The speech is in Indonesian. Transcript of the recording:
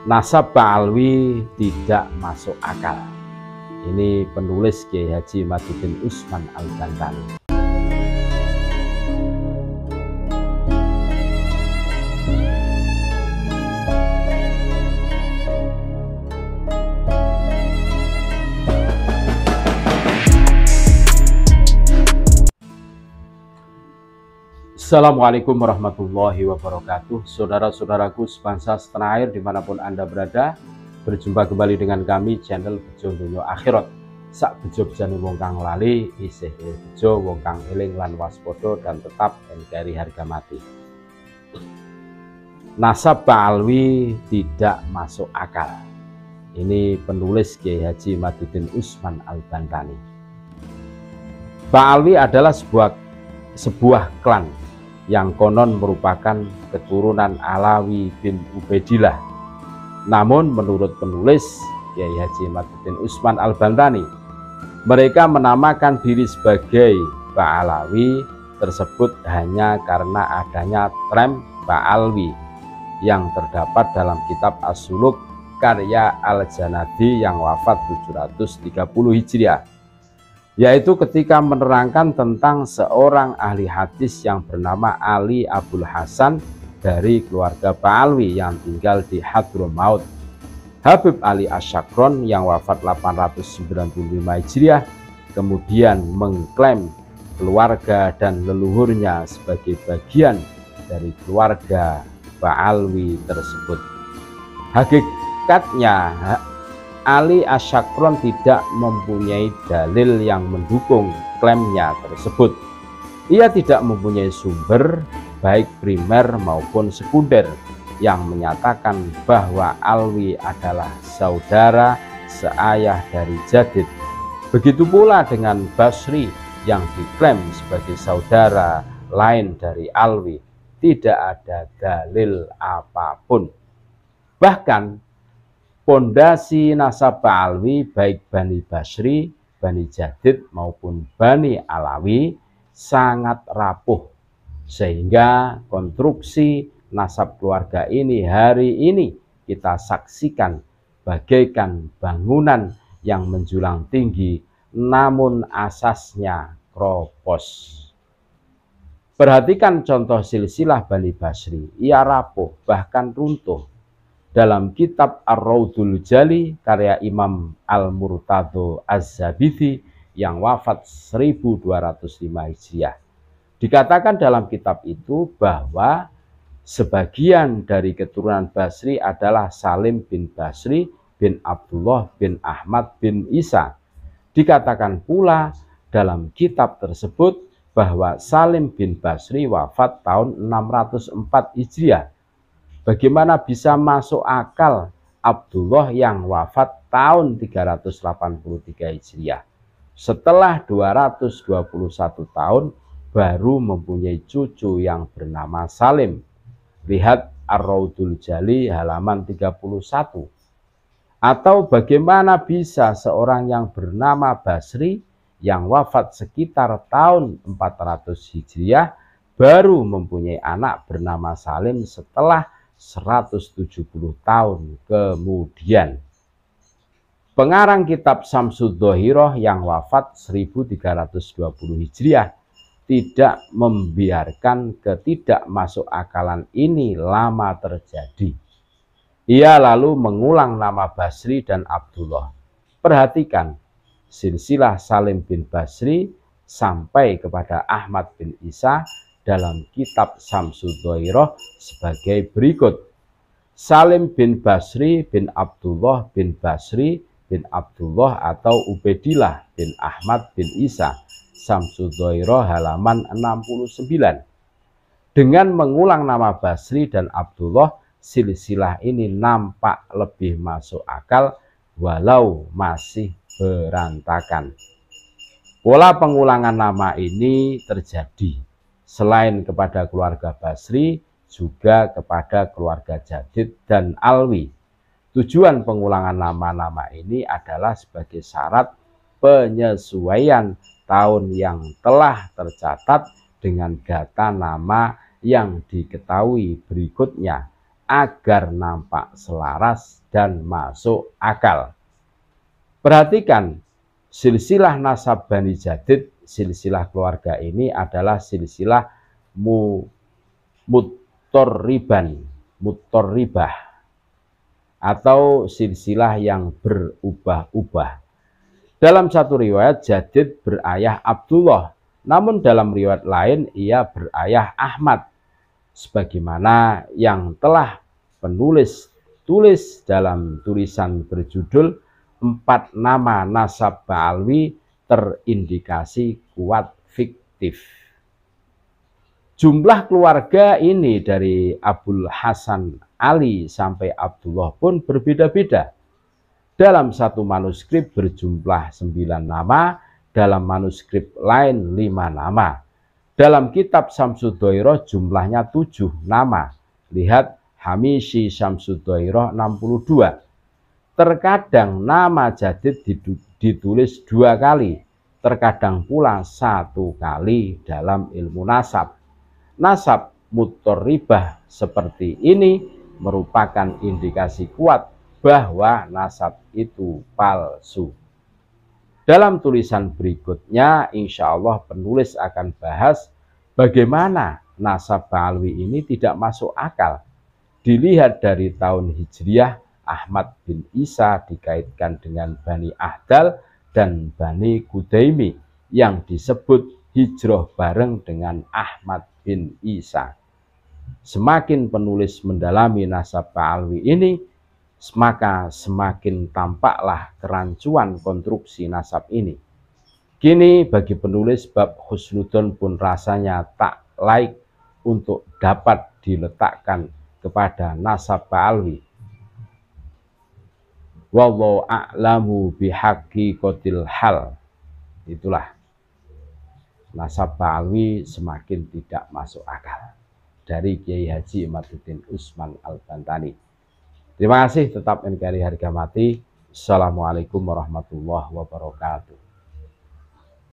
Nasab Ba'alwi tidak masuk akal. Ini penulis Kiai Haji Imaduddin Usman Al-Bantani. Assalamualaikum warahmatullahi wabarakatuh. Saudara-saudaraku sebangsa setanah air dimanapun Anda berada, berjumpa kembali dengan kami channel Bejo Donya Akhirat. Sak bejo bejane wong kang lali isih bejo wong kang eling lan waspada dan tetap NKRI harga mati. Nasab Ba'alwi tidak masuk akal. Ini penulis Kiai Haji Imaduddin Usman Al-Bantani. Ba'alwi adalah sebuah klan yang konon merupakan keturunan Alawi bin Ubaidillah. Namun menurut penulis Kiai Haji Imaduddin Usman Al-Bantani, mereka menamakan diri sebagai Ba'alawi tersebut hanya karena adanya tram Ba'alwi yang terdapat dalam kitab As-Suluk karya Al-Janadi yang wafat 730 Hijriah, yaitu ketika menerangkan tentang seorang ahli hadis yang bernama Ali Abul Hasan dari keluarga Ba'alwi yang tinggal di Hadramaut. Habib Ali Asyakron yang wafat 895 Hijriah kemudian mengklaim keluarga dan leluhurnya sebagai bagian dari keluarga Ba'alwi tersebut. Hakikatnya Ali Asyakron tidak mempunyai dalil yang mendukung klaimnya tersebut. Ia tidak mempunyai sumber baik primer maupun sekunder yang menyatakan bahwa Alwi adalah saudara seayah dari Jadid. Begitu pula dengan Basri yang diklaim sebagai saudara lain dari Alwi. Tidak ada dalil apapun. Bahkan pondasi nasab Ba'alwi baik Bani Basri, Bani Jadid maupun Bani Alawi sangat rapuh, sehingga konstruksi nasab keluarga ini hari ini kita saksikan bagaikan bangunan yang menjulang tinggi namun asasnya kropos. Perhatikan contoh silsilah Bani Basri, ia rapuh bahkan runtuh. Dalam kitab Ar-Raudhul Jali karya Imam Al-Murtadho Az-Zabidi yang wafat 1205 Hijriah. Dikatakan dalam kitab itu bahwa sebagian dari keturunan Basri adalah Salim bin Basri bin Abdullah bin Ahmad bin Isa. Dikatakan pula dalam kitab tersebut bahwa Salim bin Basri wafat tahun 604 Hijriah. Bagaimana bisa masuk akal Abdullah yang wafat tahun 383 Hijriah setelah 221 tahun baru mempunyai cucu yang bernama Salim? Lihat Ar-Raudhul Jali halaman 31. Atau bagaimana bisa seorang yang bernama Basri yang wafat sekitar tahun 400 Hijriah baru mempunyai anak bernama Salim setelah 170 tahun kemudian? Pengarang kitab Syamsud Dhohiroh yang wafat 1320 Hijriah tidak membiarkan ketidakmasukakalan ini lama terjadi. Ia lalu mengulang nama Basri dan Abdullah. Perhatikan silsilah Salim bin Basri sampai kepada Ahmad bin Isa dalam kitab Syamsud Dhohiroh sebagai berikut. Salim bin Basri bin Abdullah bin Basri bin Abdullah atau Ubaidillah bin Ahmad bin Isa, Syamsud Dhohiroh halaman 69. Dengan mengulang nama Basri dan Abdullah, silsilah ini nampak lebih masuk akal walau masih berantakan. Pola pengulangan nama ini terjadi selain kepada keluarga Basri, juga kepada keluarga Jadid dan Alwi. Tujuan pengulangan nama-nama ini adalah sebagai syarat penyesuaian tahun yang telah tercatat dengan data nama yang diketahui berikutnya, agar nampak selaras dan masuk akal. Perhatikan, silsilah nasab Bani Jadid, silsilah keluarga ini adalah silsilah muttorribah atau silsilah yang berubah-ubah. Dalam satu riwayat Jadid berayah Abdullah, namun dalam riwayat lain ia berayah Ahmad, sebagaimana yang telah penulis tulis dalam tulisan berjudul 4 nama nasab Ba'alwi terindikasi kuat fiktif. Jumlah keluarga ini dari Abul Hasan Ali sampai Abdullah pun berbeda-beda. Dalam satu manuskrip berjumlah 9 nama, dalam manuskrip lain 5 nama. Dalam kitab Syamsuddoiroh jumlahnya 7 nama. Lihat Hamishi Syamsuddoiroh 62. Terkadang nama Jadid ditulis 2 kali, terkadang pula 1 kali dalam ilmu nasab. Nasab muttorribah seperti ini merupakan indikasi kuat bahwa nasab itu palsu. Dalam tulisan berikutnya, insya Allah penulis akan bahas bagaimana nasab Ba'alwi ini tidak masuk akal. Dilihat dari tahun Hijriah, Ahmad bin Isa dikaitkan dengan Bani Ahdal dan Bani Kudaimi yang disebut hijrah bareng dengan Ahmad bin Isa. Semakin penulis mendalami nasab Ba'alwi ini, maka semakin tampaklah kerancuan konstruksi nasab ini. Kini bagi penulis bab husnudzon pun rasanya tak laik untuk dapat diletakkan kepada nasab Ba'alwi. Wallahu a'lamu bihaqiqatil hal. Itulah nasab Ba'alwi semakin tidak masuk akal. Dari Kiai Haji Imaduddin Usman Al-Bantani. Terima kasih, tetap NKRI harga mati. Assalamualaikum warahmatullahi wabarakatuh.